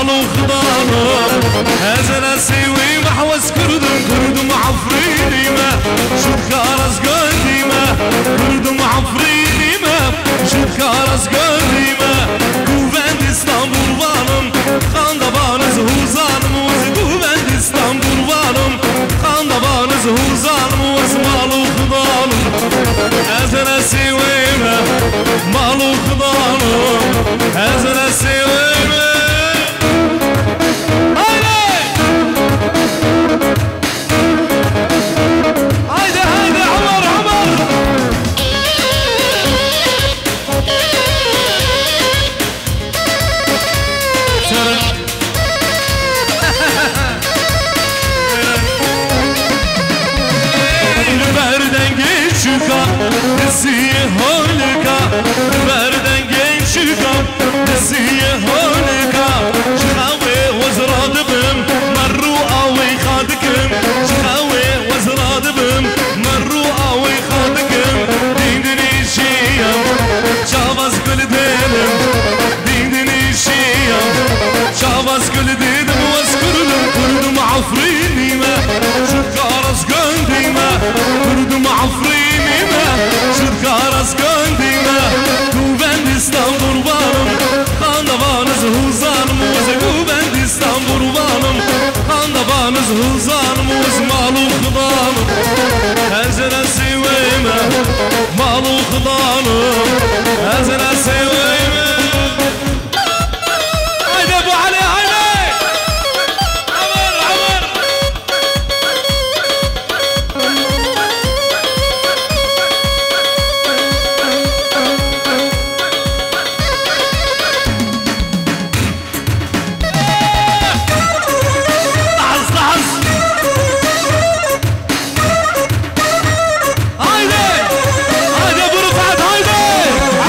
مالو خضانم هزنا سوي محوس كردم معفريني ما شد كارس قلبي ما كردم معفريني ما شد كارس قلبي ما قوبند اسطنبول وانم خاندبان زهوزانم وز قوبند اسطنبول وانم خاندبان زهوزانم وز مالو خضانم هزنا سوي مالو خضانم هزنا سوي نسيه هولكا بردن جيشكا نسيه هولكا شخاوي وزراد بم مرو اوي خادكم شخاوي وزراد بم مرو اوي خادكم ديندني شيام شافاز كل دينم ديندني شيام شافاز كل دينم واسكردم كردم عفريني ما شكارس قندي ما كردم عفريني ما شدكارس قندي ما قوبند اسطنبول وانم خاندبان زهوزانم وز قوبند اسطنبول وانم خاندبان زهوزانم وز مالو خضانم هزنا سويمه مالو خضانم هزنا سويمه هيدا ابو علي هيدا عمر عمر هيدا ابو رفعت هيدا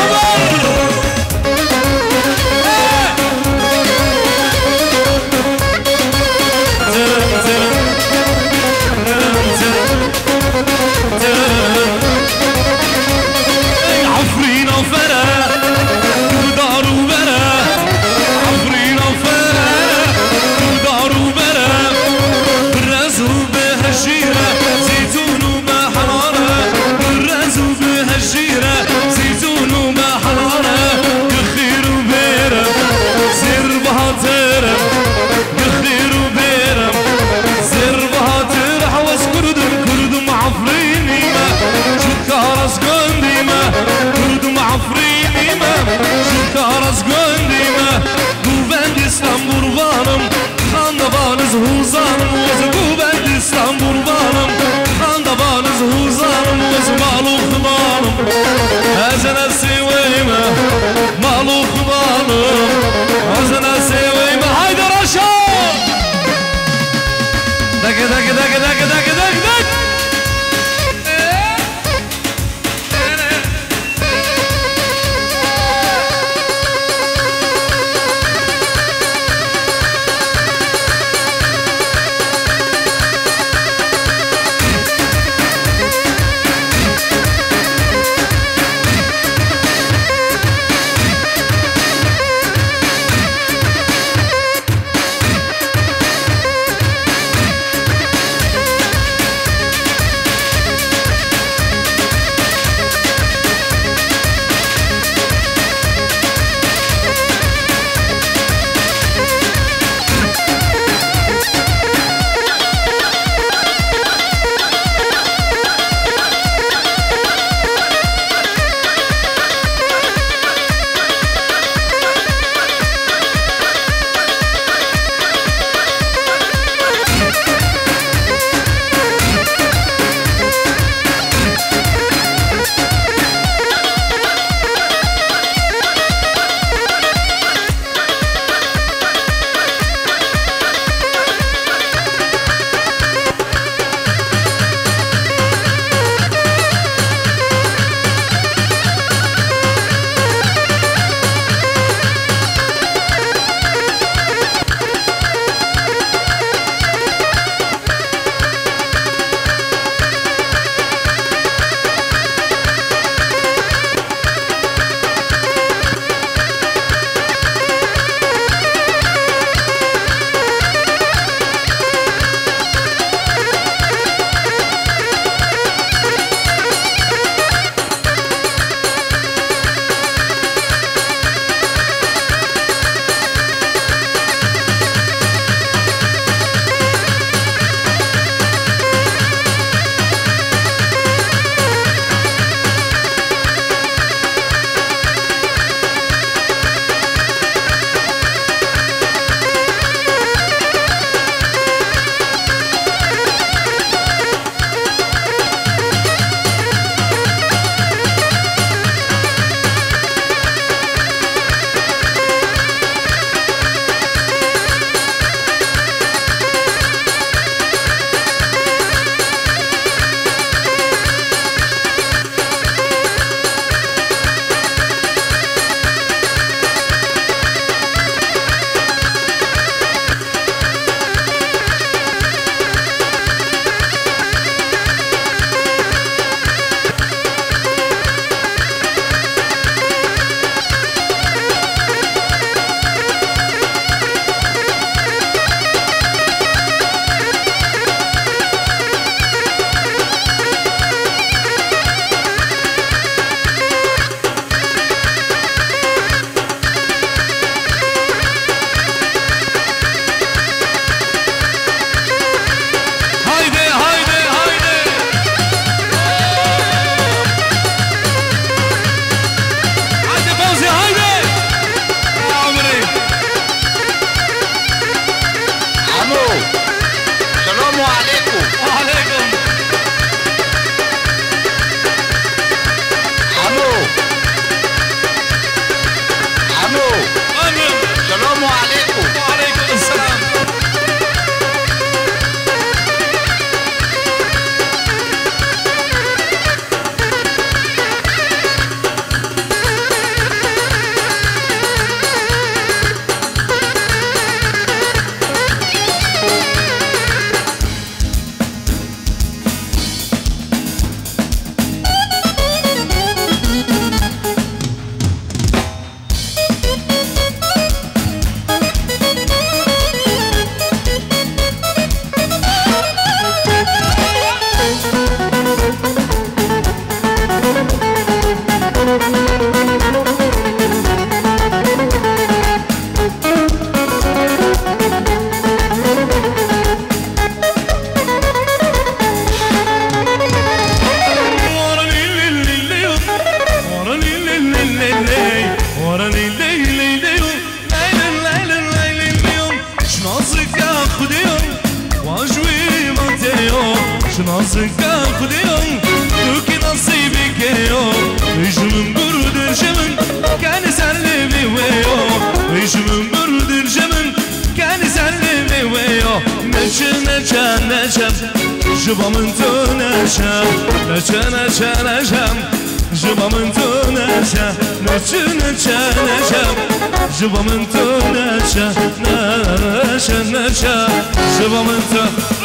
نازك كل يوم دوكي نصيبك يوم يجمن برد الجمن كان يسلمي ويو يجمن برد الجمن كان يسلمي ويو نجا نجا نجا جبا من تو نجا نجا نجا نجا جبا من تو نجا نجا نجا نجا جبا من تو نجا نجا نجا جبا من تو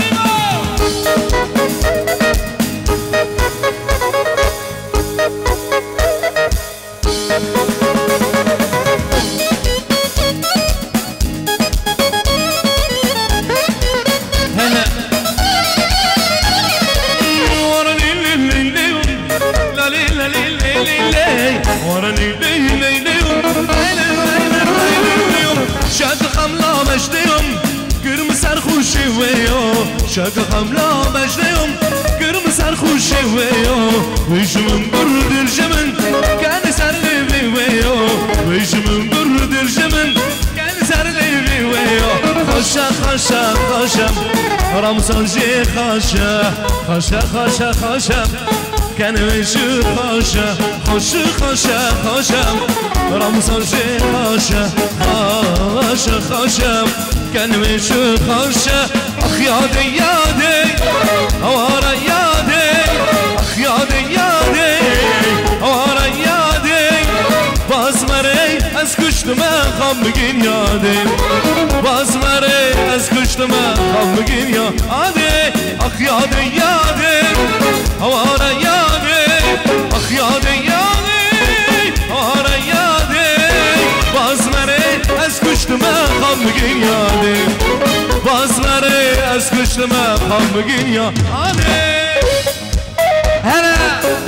شاك خملا مجديهم كرم سرخوشي ويو ويش من برد الجمن كان يسرلي ويو ويش من برد الجمن كان يسرلي ويو خشا خشا خشا رمضان جي خشا خشا خشا خشا كان ويش خشا خشا خشا خشا رمضان جي خشا خشا خشا كان ويش خشا أخ يادي يادي أوارا يادي أخ يادي يادي أوارا يادي بازمري أسكشت ما خمجين يادي بازمري أسكشت ما خمجين يادي أخ يادي يادي أوارا يادي أخ يادي يادي أوارا يادي بازمري أسكشت ما خمجين يادي بازمري اسكش ما خمجين يا علي هلا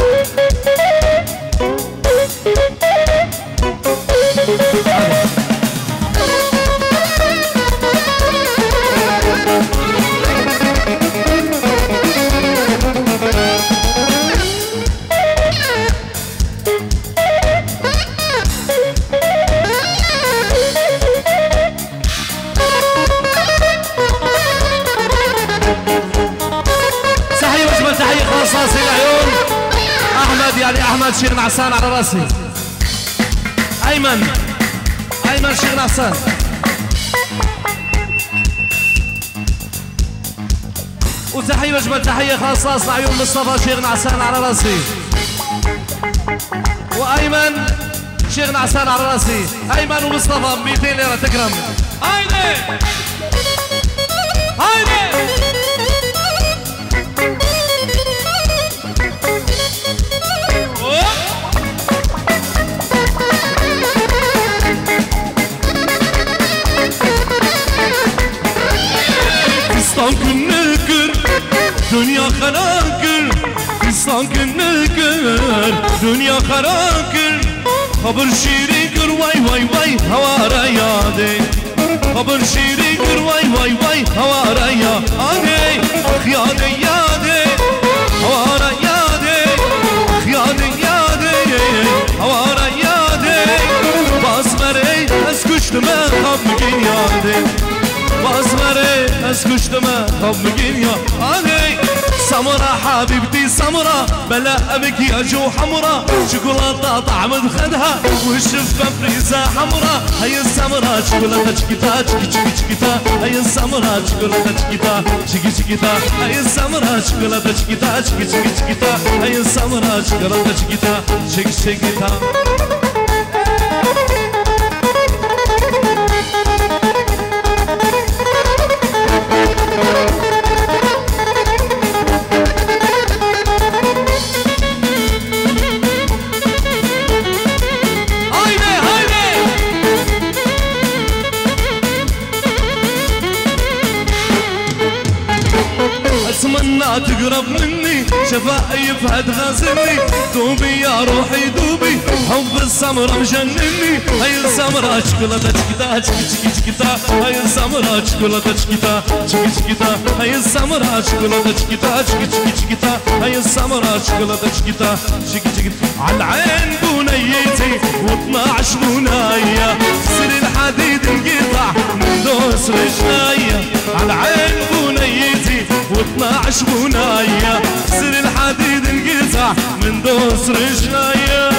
رصاصي العيون احمد يعني احمد شيخ نعسان على راسي ايمن شيخ نعسان وتحيه مجمل تحيه خاصه لعيون مصطفى شيخ نعسان على راسي وايمن شيخ نعسان على راسي ايمن ومصطفى 200 ليره تكرم هايدي هايدي فستان كنكر دنيا خراكر فستان كنكر دنيا خراكر خبر شيري كر واي واي واي هوارا يادي خبر شيري كر واي واي واي هوارا يادي خيادي يادي هوارا يادي خيادي يادي هوارا يادي بازمري اسكشت ما خبكين يادي بازمري اسكشت ما خبكين يا علي سمرة حبيبتي سمرة بلا أبكي أجو حمرة شوكولاتة طعم خدها والشفة فريزة حمرة هي السمرة شوكولاتة شكيتا شكي شكي شكيتا هي السمرة شوكولاتة شكيتا شكي شكيتا هي السمرة شوكولاتة شكيتا شكي شكي شكيتا هي السمرة شوكولاتة شكيتا شكي شكيتا اتمنى تقرب مني شفايف هتغازلني دوبي يا روحي دوبي حب السمرة مجنني هاي السمرة شوكولاتة شكيتا شكي شكيتا هاي السمرة شوكولاتة شكيتا شكي شكيتا هاي السمرة شوكولاتة شكيتا شكي شكيتا هاي السمرة شوكولاتة شكيتا شكي شكيتا عالعين بنيتي و12 بناية سر الحديد انقطع من دوس رجليا عالعين بنيتي و12 بناية سر الحديد انقطع من دوس رجليا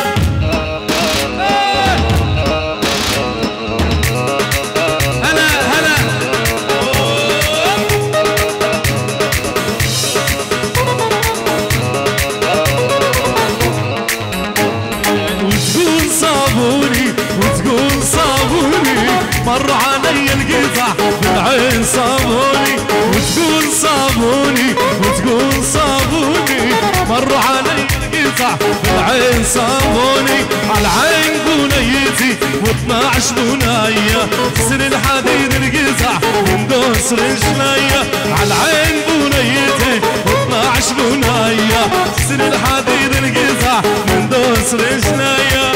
مر علي القطع بالعين صابوني وتقول صابوني وتقول صابوني مر علي القطع بالعين صابوني عالعين بنيتي و12 بناية سر الحديد القطع من دوس رجليا عالعين بنيتي و12 بناية سر الحديد القطع من دوس رجليا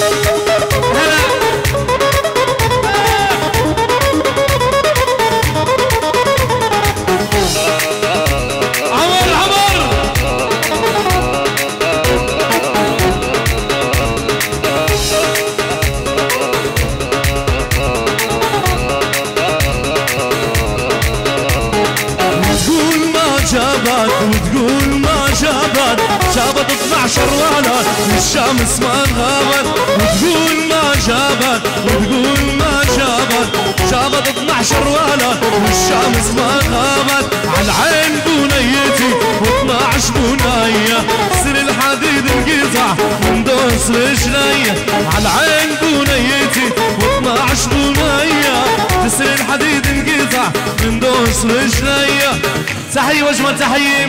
وتقول ما جابت جابت 12 ولد والشمس ما غابت وتقول ما جابت وتقول ما جابت جابت 12 ولد والشمس ما غابت عالعين بنيتي و12 بناية سر الحديد انقطع من دوس رجليا عالعين بنيتي و12 بناية سر الحديد انقطع من دوس رجليا تحية واجمل تحية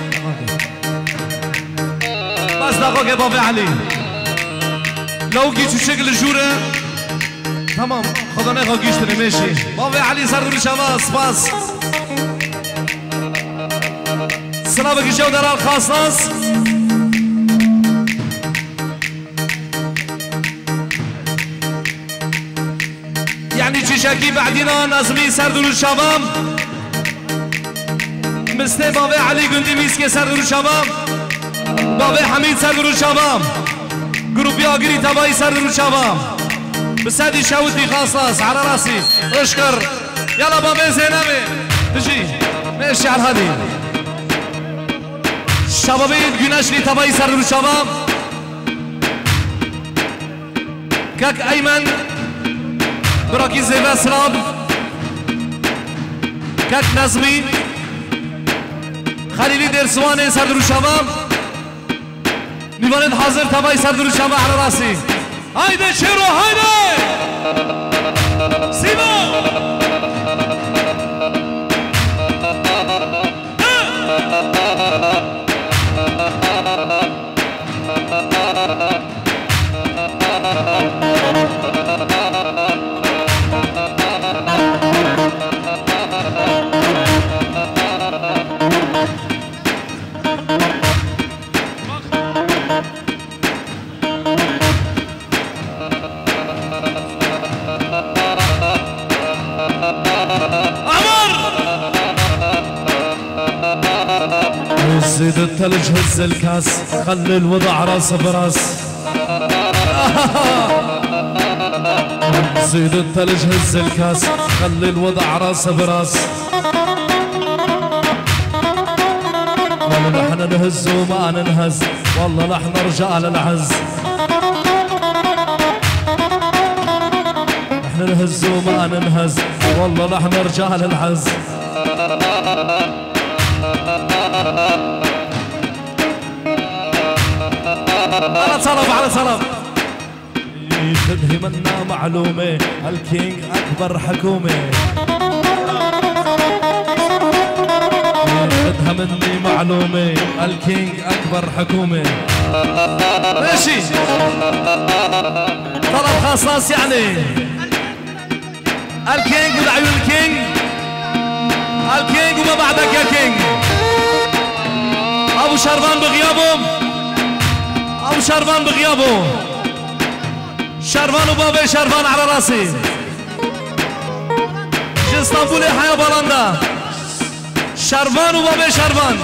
بس دقاق يا بابا علي لو جيتوا شكل الجورة تمام خذ انا غاقيشتني ماشي بابا علي صار له شباب سباس سلامك الجودة الخاص يعني تشاكي بعدنا نازمي سردوا الشباب مستي بابا علي قندي ميسكي سردوا الشباب بابا حميد سردوا الشباب جروب ياقري تباي سردوا الشباب بسادي شاودي خاصاص على راسي اشكر يلا بابا زينبي تجي ماشي على هذه شبابين güneşli تباي سردوا الشباب كاك ايمن براكي زيبا سراب كاك نظمي خليلي درسواني سردوا الشباب نيفانت حاضر تباي سردوا الشباب على راسي هايدي شيرو هايدي سيبو زيد الثلج هز الكاس خلي الوضع راس براس زيد الثلج هز الكاس خلي الوضع راس براس والله نحن نهز وما ننهز والله نحن رجال العز نحن نهز وما ننهز والله نحن رجال العز على طلب على طلب خذي منا معلومة الكينج أكبر حكومة خذها مني معلومة الكينج أكبر حكومة ماشي طلب خاص يعني الكينج ودعيون الكينج الكينج وما بعدك يا كينج أبو شربان بغيابهم أبو شربان بغيابه شربان وبابي شربان على راسي جي اسطنبولي حياة بولندا شربان وبابي شربان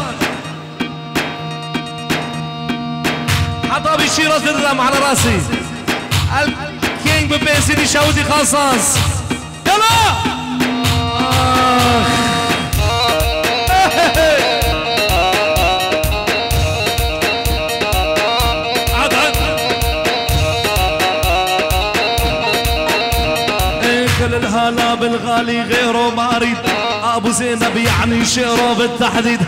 حتى بشيرة الرم على راسي الكينج ببيسيدي شاودي خاصاص يلا الهلا بالغالي غيره ما اريد ابو زينب يعني شيره بالتحديد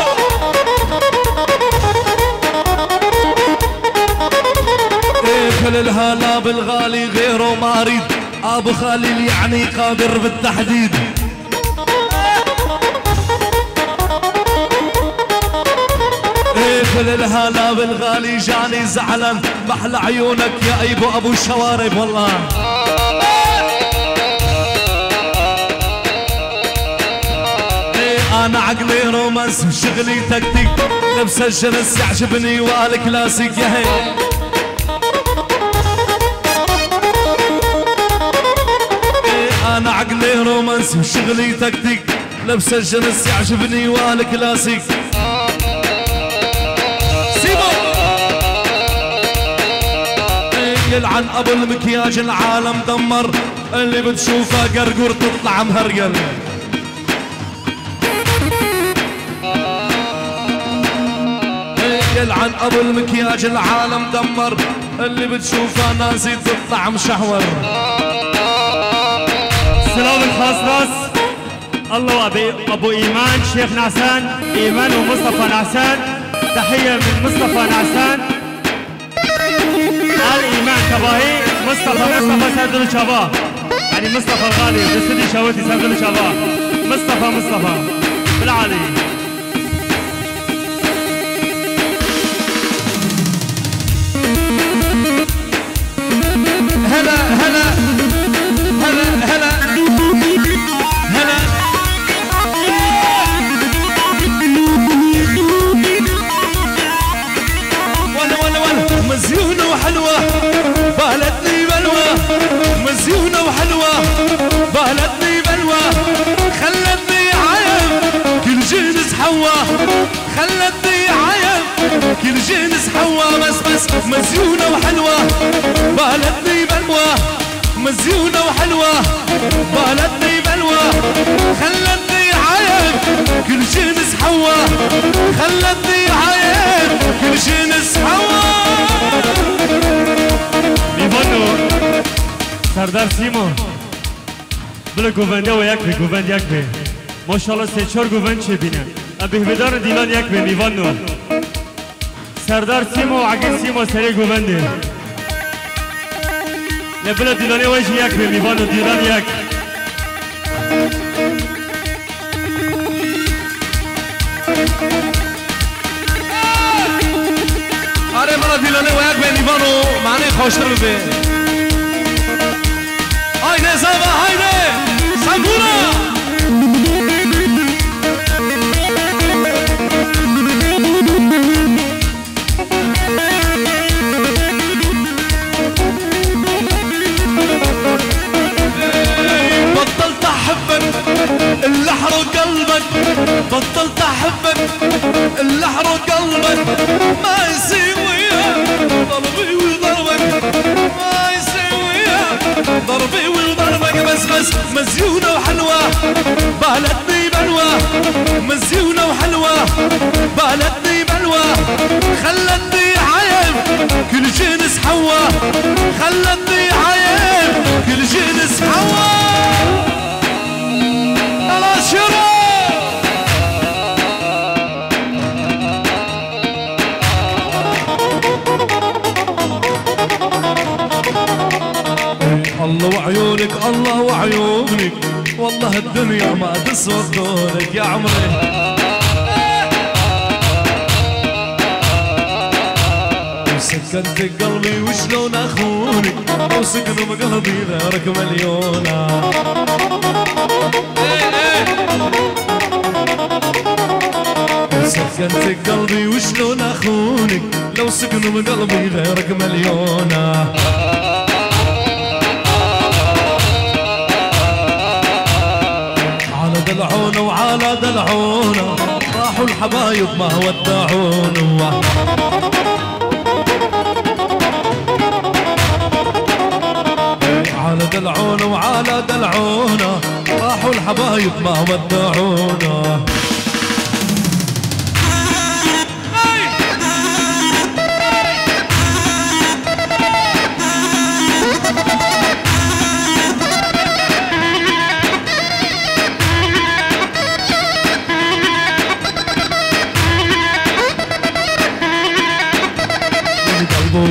كل الهلا بالغالي غيره ما اريد ابو خليل يعني قادر بالتحديد كل الهلا بالغالي جاني زعلان محلى عيونك يا ايبو ابو الشوارب والله انا عقلي رومانس وشغلي تكتيك لبس الجنس يعجبني والكلاسيك يا هي انا عقلي رومانس وشغلي تكتيك لبس الجنس يعجبني والكلاسيك يلعن ابو المكياج العالم دمر اللي بتشوفه قرقور تطلع مهرقل يلعن ابو المكياج العالم دمر اللي بتشوفه نازي تطلع مشحور السلام الخاص راس الله ابو ايمان شيخ نعسان ايمان ومصطفى نعسان تحيه من مصطفى نعسان آل إيمان كباهي مصطفى سردل شباب يعني مصطفى الغالي بسدي شوتي سردل شباب مصطفى بالعالي هلا هلا هلا هلا هلا ولا مزيونة وحلوة بالتني بلوى مزيونة وحلوة بالتني بلوى خلتني عيب كل جنس حوا خلتني عيب كل جنس حوا بس مزيونة وحلوة بالتني بلوى مزيونة وحلوة بالتني بلوى خلتني عيب كل جنس حوا خلتني عيب كل جنس حوا میوانو سردار سیمو بله گوونده و یک بی گووند یک بی ماشاءالله سه چار گووند چه بینه بهبدار دیلان یک بی میوانو سردار سیمو و عگل سیمو سری گوونده نه بله دیلانی ویش یک بی میوانو دیلان یک آره بلا دیلانه و یک بی میوانو معنی خوشتر بی هایده زبا هایده سنگورا بطلت احبك اللي احرق قلبك بطلت احبك اللي احرق قلبك ما يسوي ضربي وضربك ما يسوي ضربي وضربك بس مزيونة وحلوة بالتني بلوى مزيونة وحلوة بالتني بلوى خلتني عيب كل جنس حوا خلتني عيب كل جنس حوا الله شرف الله وعيونك الله وعيونك والله الدنيا ما تسوى دونك يا عمري سكنت قلبي وشلون اخونك لو سكنوا بقلبي غيرك مليونة سكنت قلبي وشلون اخونك لو سكنوا بقلبي غيرك مليونة على دلعونا وعلى دلعونا راحوا الحبايب ما ودعونا على دلعونا وعلى دلعونا راحوا الحبايب ما ودعونا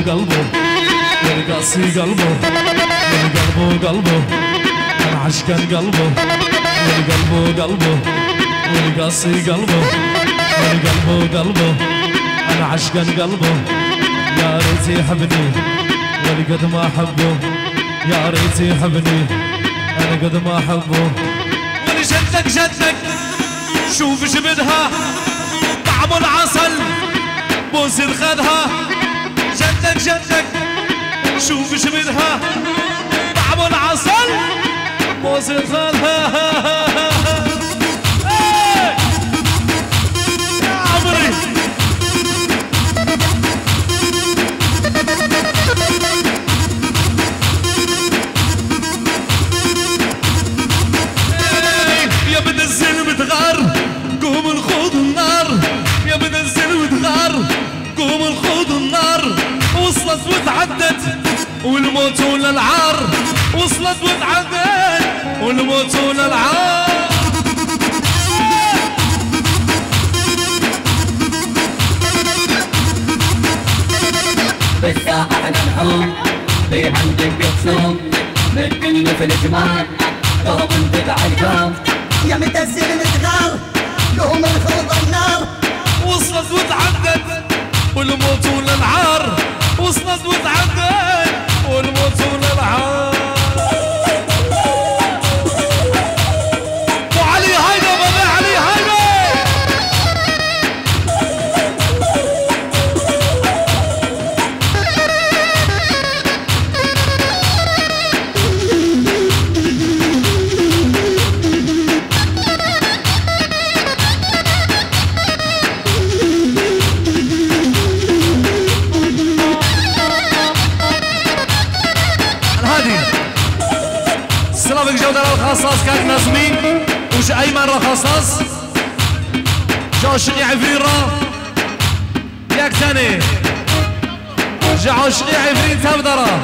قلبه والقاسي قلبه والقلبه قلبه انا عشقان قلبه والقلبه قلبه والقاسي قلبه والقلبه قلبه انا عشقان قلبه يا ريت يحبني ولقد ما احبه يا ريت يحبني انا قد ما احبه ولجدك جدك شوف جبدها طعم العسل بوسر خدها جدك جدك شوف جبدها طعم العسل بوسر خدها يا عمري يا بنزل بتغار قوم الخوض النار يا بنزل وتغار قوم الخوض النار وصلت وتعدت والموت ولا العار وصلت وتعدت والموت ولا العار بالساعة احنا نحوم في عندك بيتصوم نتكلم في الجمال قوم انتبع القوم يا متزل متغار قوم الخوض النار وصلت وتعدت والموت ولا العار وصلت وتعدت والموت ولا العار وعلي هيدا بابا علي هيدا سلامك جودة الخصاص كانت نازمين وش أيمن الخصاص جاو شقي عفريرة ياك تاني جاو شقي عفرين تبدرة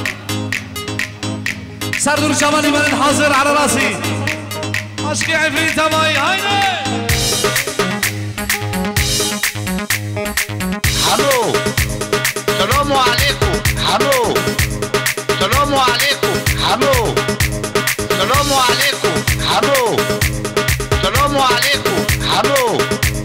سردور شمالي من حاضر على راسي شقي عفرين تماي هايني الو السلام عليكم الو السلام عليكم الو السلام عليكم الو السلام عليكم الو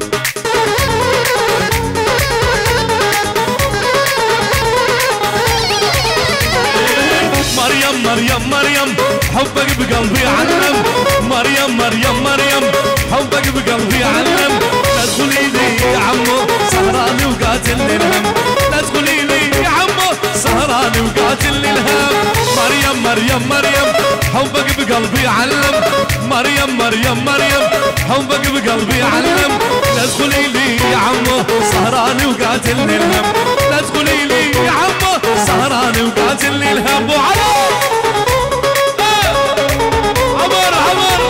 مريم مريم مريم حبك بقلبي علم مريم مريم مريم حبك بقلبي علم لا تقولي لي يا عمو سهراني وقاتلني الهم لا تقولي لي يا عمو سهراني وقاتلني الهم مريم مريم مريم حبك بقلبي علم مريم مريم مريم حبك بقلبي علم لا تقولي لي يا عمو سهراني وقاتلني الهم لا تقولي لي يا عمو سهراني وقاتلني الهم وعلى عمر عمر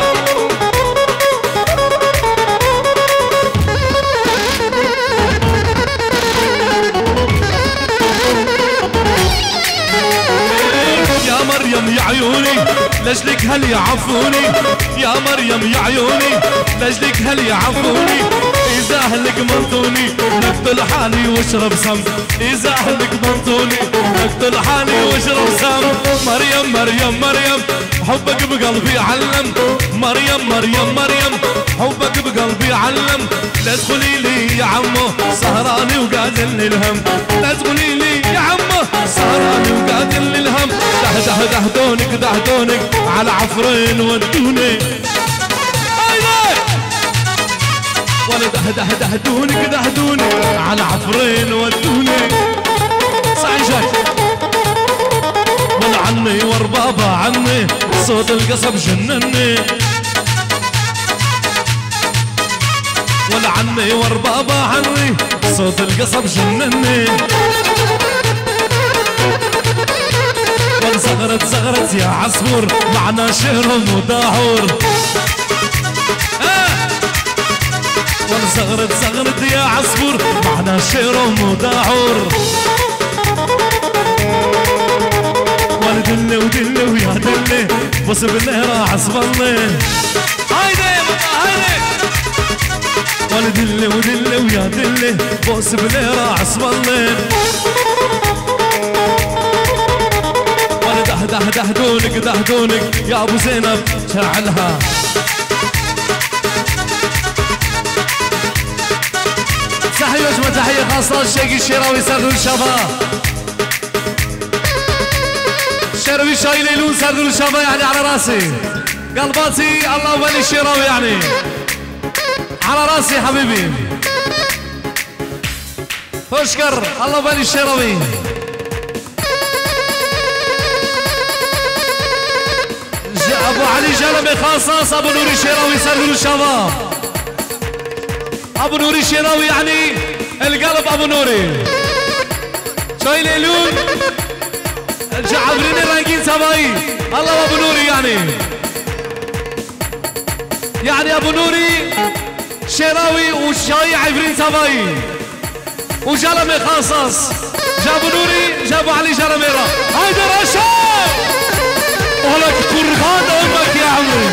يا مريم يا عيوني لاجلك هل يعفوني يا مريم يا عيوني لاجلك هل يعفوني إذا أهلك منطوني نقتل حالي واشرب سم إذا أهلك منطوني نقتل حالي واشرب سم مريم مريم مريم حبك بقلبي علم مريم مريم مريم حبك بقلبي علم لا تقولي لي يا عمو سهراني وقاتلني الهم لا تقولي لي يا عمو سهراني وقاتلني الهم دهدونك دهدونك على عفرين ودوني ولا دهدونك دهدوني على عفرين ودوني صعيشك ولا عني وربابا عني صوت القصب جنني ولا عني وربابا عني صوت القصب جنني صغرت صغرت يا عصفور معنا شهر مداحور صغرت صغرت يا عصفور معنا شهر مداحور ودلي ودلي ويا دلي بص بالنهر عصبلي هايدي هايدي ودلي ودلي ويا دلي بص بالنهر عصبلي دهدونك يا ابو زينب شعلها. تحية وجمة تحية خاصة الشيقي الشيراوي سردور الشباب. الشيراوي شاي ليلون سردور الشباب يعني على راسي. قلباتي الله ولي الشيراوي يعني على راسي حبيبي. اشكر الله ولي الشيراوي. ابو علي جلبي خاصة ابو نوري الشيراوي سردور الشباب. ابو نوري الشيراوي يعني القلب ابو نوري. شاي ليلون جعبرين الرنجين سباي الله ابو نوري يعني ابو نوري شيراوي وشاي عبرين سباي وجلمي خاصص جابوا نوري جابوا علي جلميرة. هيدا رشا ولك قربان امك يا عمري.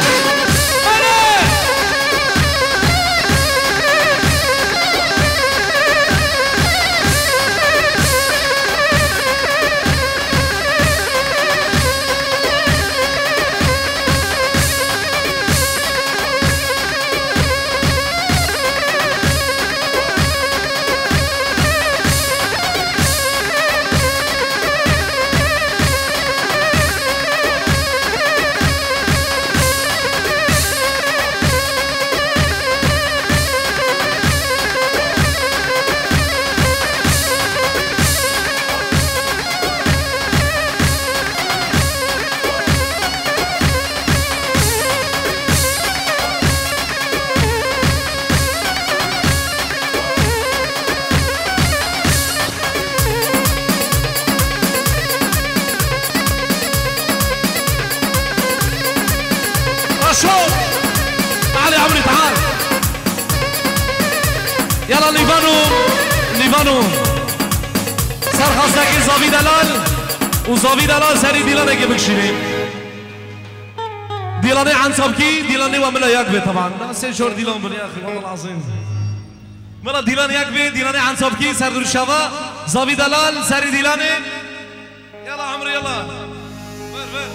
تعال يا عمري تعال. يلا ليبانو صار خاصك زافي دلال وزافي دلال سري ديلاني كي بكشيني ديلاني عن سبكي ديلاني وملا يكبي طبعا سين شور ديلان بني اخي والله العظيم ملا ديلاني يكبي ديلاني عن سبكي سردور الشفا زافي دلال سري ديلاني. يلا عمري يلا فر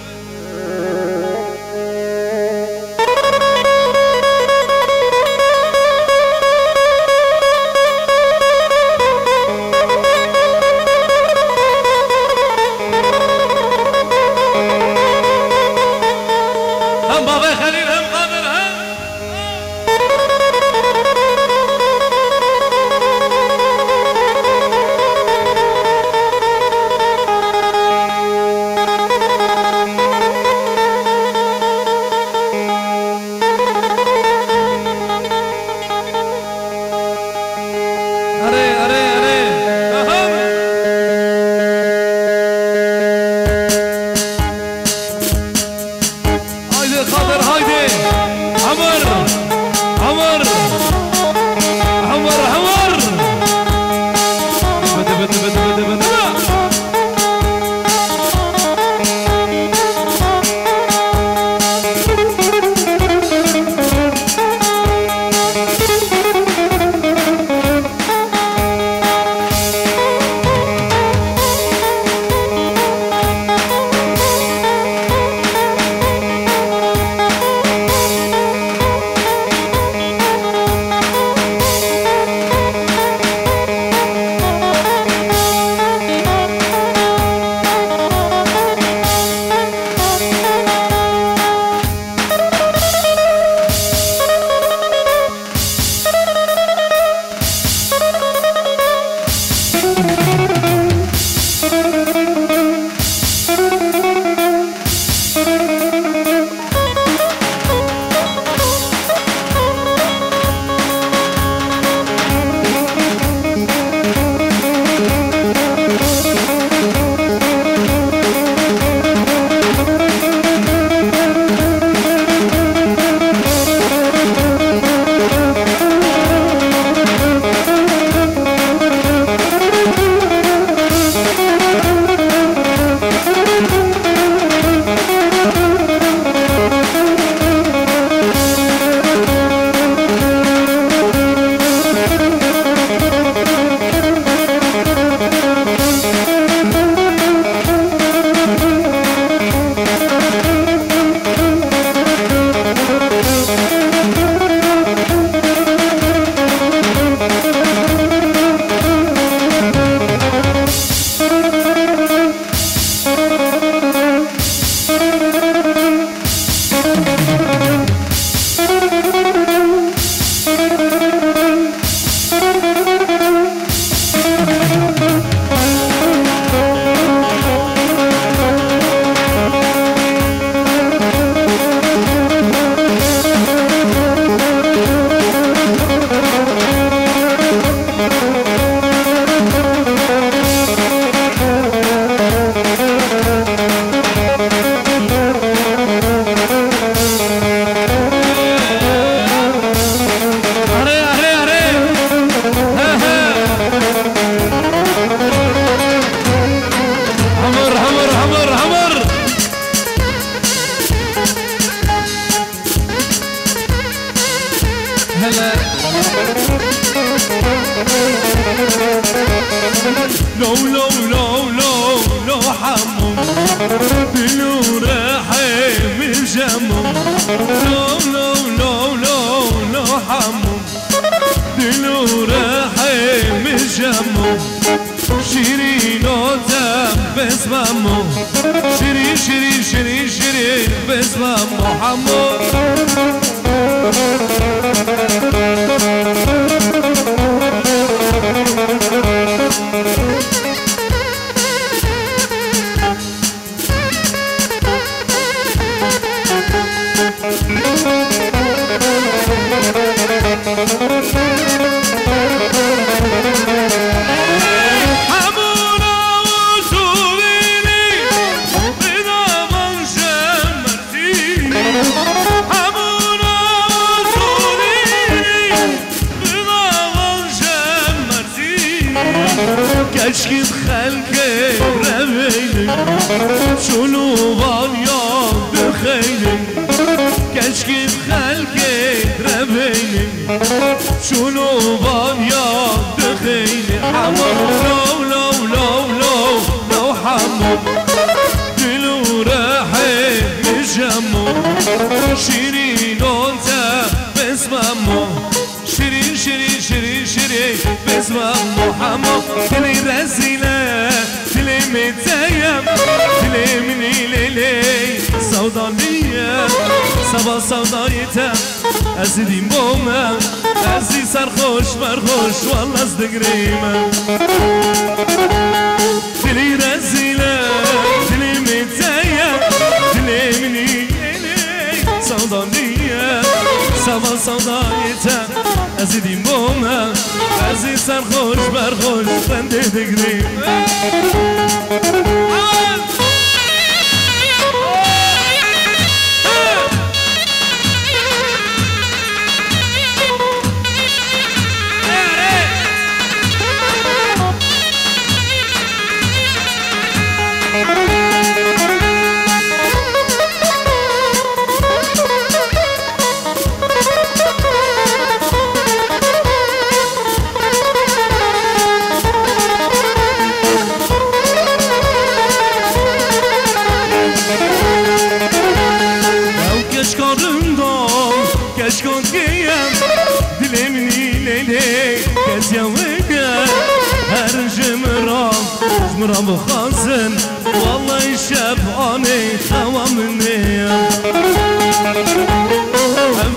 هلا لو لو لو لو لو حمو بلو راحي من جمو لو لو لو لو لو حمو بلو راحي من جمو شيرين وتم بسمامو شيرين شيرين شيرين شيرين بسمامو حمو كشكي بخلقي رميني شنو غاليا بخيني كشكي بخلقي رميني شنو غاليا بخيني حمو لو لو لو لو لو حمو دلو راحي بجمو شيرين وانت بسممو شيرين شيرين شيرين شيرين بسممو حمو تلي رزيلة تلي متيم تلي مني ليلي سودانية صبا سودانيتا أزيدي موما أزي سرخوش مرخوش والله صدقريمة تلي رزيلة تلي متيم تلي مني ليلي سودانية صبا سودانيتا أزيدي موما أزي سرخوش برخوش بنده دقريمة كشكون قيام دلمني ليلي كاس يا وقال هر جمرة بخازن والله يشبعني خوا مني هم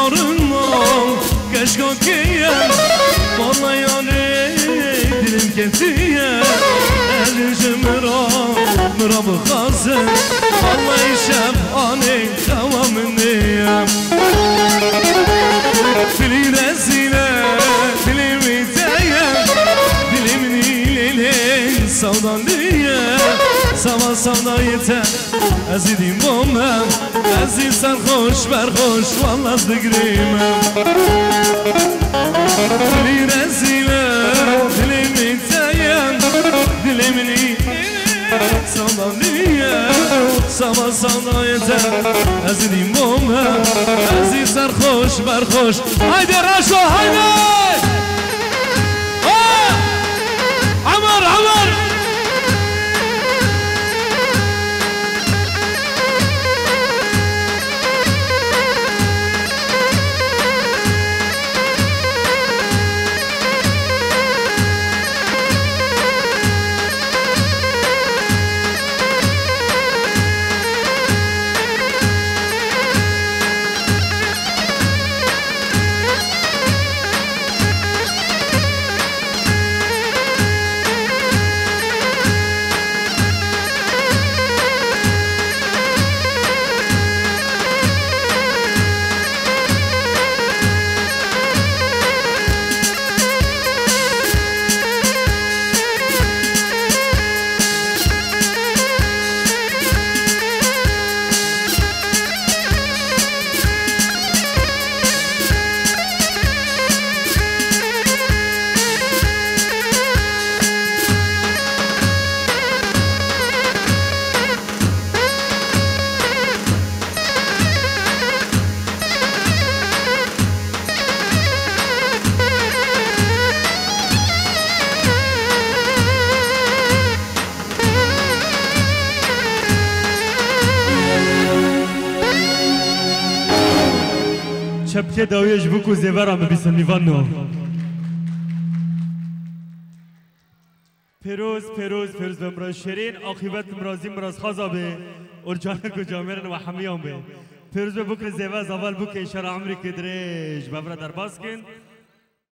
كشكون قيام والله يا ريت دلم كثير هر جمرة بخازن والله يشبعني خوا مني دلي رزيلة دلي متايا دلي مني ليلين سودانية سوا سودانيتا أزيدي موما أزيد سرخوش برخوش والله صدقريمة دلي رزيلة دلي متايا دلي مني سودانية سوا سودانيتا أزيدي موما أزيد سرخوش برخوش هايدي راشو هايدي عمر عمر چپکه داویش بکو زیورم بیسن میوانو پیروز بمراز شیرین عاقبت مرازی مراز خازا به ارجانک و جامرن و حمیان به پیروز بکر زیور زوال بکر اشاره عمری که درش ببرا در باز کن